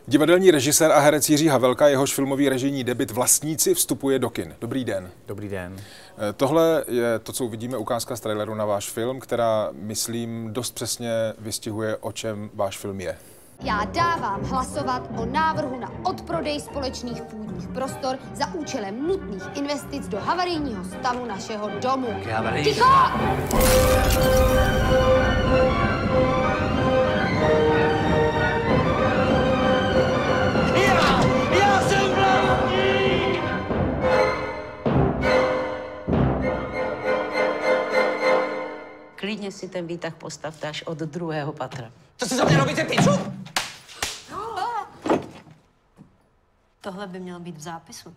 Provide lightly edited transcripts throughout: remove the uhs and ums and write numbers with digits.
Divadelní režisér a herec Jiří Havelka, jehož filmový režijní debut Vlastníci vstupuje do kin. Dobrý den. Dobrý den. Tohle je to, co uvidíme, ukázka z traileru na váš film, která, myslím, dost přesně vystihuje, o čem váš film je. Já dávám hlasovat o návrhu na odprodej společných půdních prostor za účelem nutných investic do havarijního stavu našeho domu. Ticho! Já jsem vlastník! Klidně si ten výtah postavte až od druhého patra. Co si za mě robíte, piču? Tohle by mělo být v zápisu.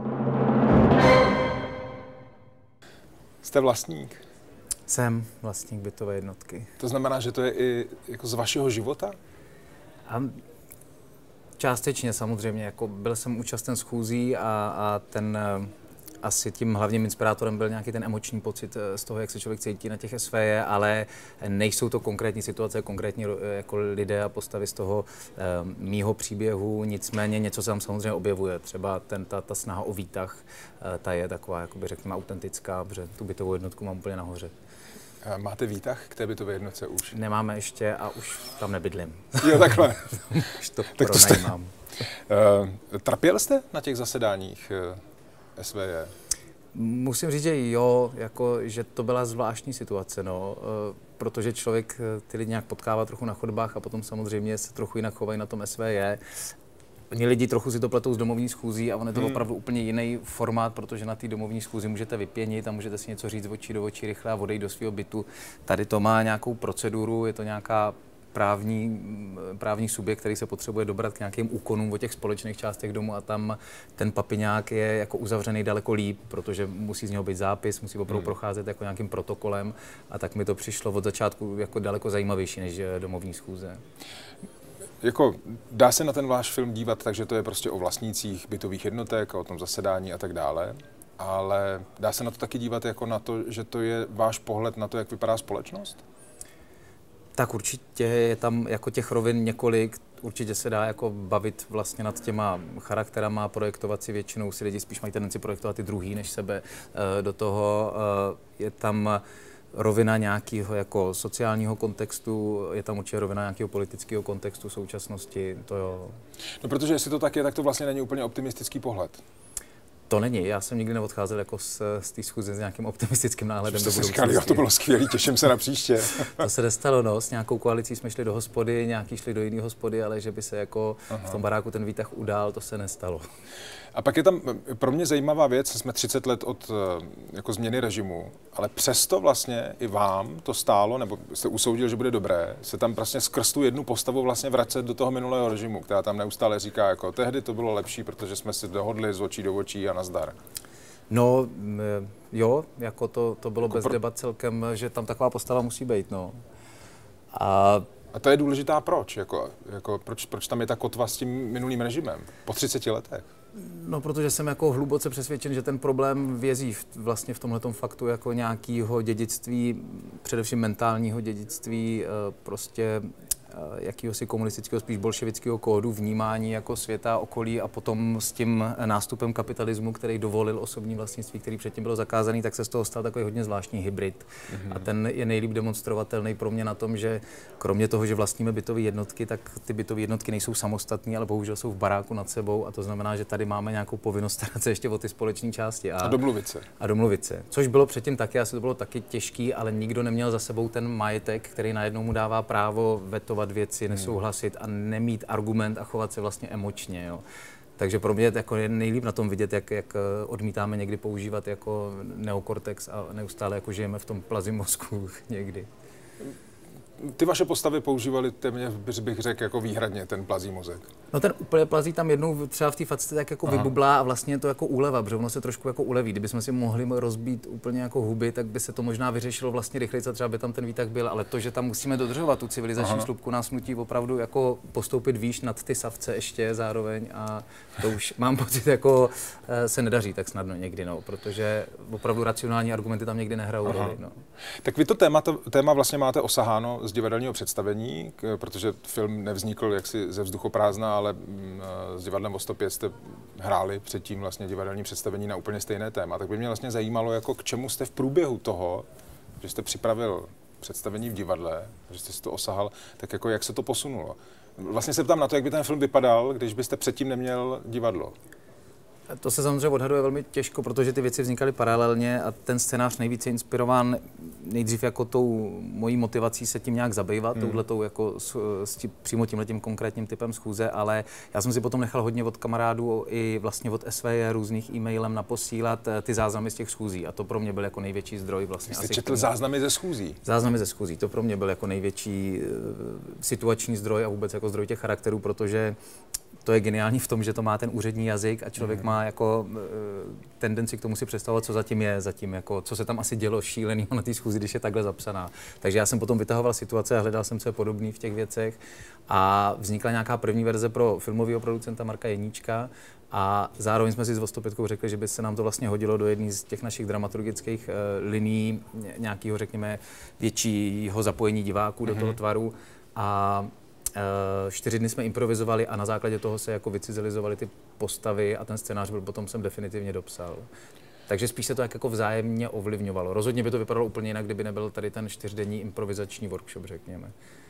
Jste vlastník? Jsem vlastník bytové jednotky. To znamená, že to je i jako z vašeho života? A částečně samozřejmě, jako byl jsem účasten schůzí a ten asi tím hlavním inspirátorem byl nějaký ten emoční pocit z toho, jak se člověk cítí na těch SVJ, ale nejsou to konkrétní situace, konkrétní jako lidé a postavy z toho mýho příběhu, nicméně něco se tam samozřejmě objevuje. Třeba ta snaha o výtah, ta je taková, jakoby řekněme, autentická, protože tu bytovou jednotku mám úplně nahoře. Máte výtah k té bytové jednotce už? Nemáme ještě a už tam nebydlím. Jo, takhle. Už to Tak to jste... pronajímám. Trpěl jste na těch zasedáních SVJ? Musím říct, že jo, jako, že to byla zvláštní situace, no, protože člověk ty lidi nějak potkává trochu na chodbách a potom samozřejmě se trochu jinak chovají na tom SVJ. Oni lidi trochu si to pletou s domovní schůzí a on je to opravdu úplně jiný formát, protože na té domovní schůzi můžete vypěnit a můžete si něco říct očí do očí rychle a odejít do svého bytu. Tady to má nějakou proceduru, je to nějaká právní subjekt, který se potřebuje dobrat k nějakým úkonům o těch společných částech domu a tam ten papiňák je jako uzavřený daleko líp, protože musí z něho být zápis, musí opravdu procházet jako nějakým protokolem a tak mi to přišlo od začátku jako daleko zajímavější než domovní schůze. Jako, dá se na ten váš film dívat tak, že to je prostě o vlastnících bytových jednotek, o tom zasedání a tak dále, ale dá se na to taky dívat jako na to, že to je váš pohled na to, jak vypadá společnost? Tak určitě je tam jako těch rovin několik, určitě se dá jako bavit vlastně nad těma charakterama, projektovat si většinou si lidi spíš mají tendenci projektovat ty druhý než sebe. Do toho je tam rovina nějakého jako sociálního kontextu, je tam určitě rovina nějakého politického kontextu současnosti, to jo. No protože jestli to tak je, tak to vlastně není úplně optimistický pohled. To není, já jsem nikdy neodcházel jako z té schůze s nějakým optimistickým náhledem do budoucnosti. Říkali, jo, to bylo skvělé, těším se na příště. To se nestalo, no, s nějakou koalicí jsme šli do hospody, nějaký šli do jiné hospody, ale že by se jako v tom baráku ten výtah udál, to se nestalo. A pak je tam pro mě zajímavá věc, jsme 30 let od jako změny režimu, ale přesto vlastně i vám to stálo, nebo jste usoudil, že bude dobré, se tam prostě skrz tu jednu postavu vlastně vracet do toho minulého režimu, která tam neustále říká, jako tehdy to bylo lepší, protože jsme si dohodli z očí do očí a nazdar. No, jo, jako to bylo jako bez debat celkem, že tam taková postava musí být, no. A to je důležitá proč? Proč tam je ta kotva s tím minulým režimem po 30 letech? No, protože jsem jako hluboce přesvědčen, že ten problém vězí vlastně v tomhletom faktu jako nějakého dědictví, především mentálního dědictví, prostě jakýhosi komunistického, spíš bolševického kódu vnímání jako světa, okolí a potom s tím nástupem kapitalismu, který dovolil osobní vlastnictví, který předtím bylo zakázaný, tak se z toho stal takový hodně zvláštní hybrid. A ten je nejlíp demonstrovatelný pro mě na tom, že kromě toho, že vlastníme bytové jednotky, tak ty bytové jednotky nejsou samostatné, ale bohužel jsou v baráku nad sebou a to znamená, že tady máme nějakou povinnost starat se ještě o ty společné části. A domluvit se. Což bylo předtím taky, asi to bylo taky těžký, ale nikdo neměl za sebou ten majetek, který najednou mu dává právo vetovat věci, nesouhlasit a nemít argument a chovat se vlastně emočně. Jo. Takže pro mě jako je nejlíp na tom vidět, jak odmítáme někdy používat jako neokortex a neustále jako žijeme v tom plazím mozku někdy. Ty vaše postavy používaly téměř, bych řekl, jako výhradně ten plazí mozek. No ten úplně plazí tam jednou třeba v té facce tak jako vybublá a vlastně je to jako úleva, protože ono se trošku jako uleví. Kdybychom si mohli rozbít úplně jako huby, tak by se to možná vyřešilo vlastně rychleji, třeba by tam ten výtah byl, ale to, že tam musíme dodržovat tu civilizační slupku, nás nutí opravdu jako postoupit výš nad ty savce ještě zároveň a to už mám pocit, jako se nedaří tak snadno někdy, no, protože opravdu racionální argumenty tam někdy nehrajou roli. No. Tak vy to téma vlastně máte osaháno z divadelního představení, protože film nevznikl jaksi ze vzduchoprázdna, ale s divadlem o stopě jste hráli předtím vlastně divadelní představení na úplně stejné téma. Tak by mě vlastně zajímalo, jako k čemu jste v průběhu toho, že jste připravil představení v divadle, že jste si to osahal, tak jako jak se to posunulo. Vlastně se ptám na to, jak by ten film vypadal, když byste předtím neměl divadlo. To se samozřejmě odhaduje velmi těžko, protože ty věci vznikaly paralelně a ten scénář nejvíce inspirován nejdřív jako tou mojí motivací se tím nějak zabývat, touhletou jako přímo tímhletím konkrétním typem schůze, ale já jsem si potom nechal hodně od kamarádů i vlastně od SVJ různých e-mailem naposílat ty záznamy z těch schůzí a to pro mě byl jako největší zdroj vlastně. Jste četl záznamy ze schůzí? Záznamy ze schůzí, to pro mě byl jako největší situační zdroj a vůbec jako zdroj těch charakterů, protože to je geniální v tom, že to má ten úřední jazyk a člověk má jako tendenci k tomu si představovat, co zatím je, jako, co se tam asi dělo šílenýho na té schůzi, když je takhle zapsaná. Takže já jsem potom vytahoval situace a hledal jsem, co je podobný v těch věcech a vznikla nějaká první verze pro filmového producenta Marka Jeníčka a zároveň jsme si s Vostopětkou řekli, že by se nám to vlastně hodilo do jedné z těch našich dramaturgických linií, nějakého, řekněme, většího zapojení diváků do toho tvaru a 4 dny jsme improvizovali a na základě toho se jako vycizelizovaly ty postavy a ten scénář byl potom jsem definitivně dopsal. Takže spíš se to jako vzájemně ovlivňovalo. Rozhodně by to vypadalo úplně jinak, kdyby nebyl tady ten 4denní improvizační workshop, řekněme.